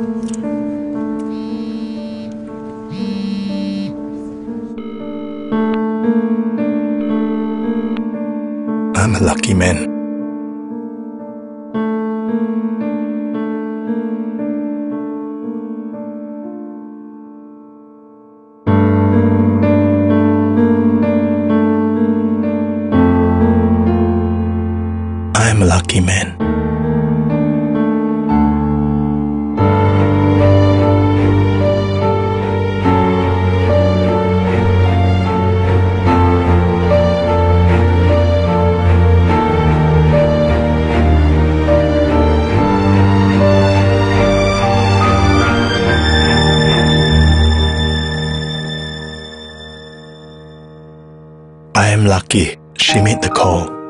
I'm a lucky man. I'm a lucky man. I am lucky she made the call.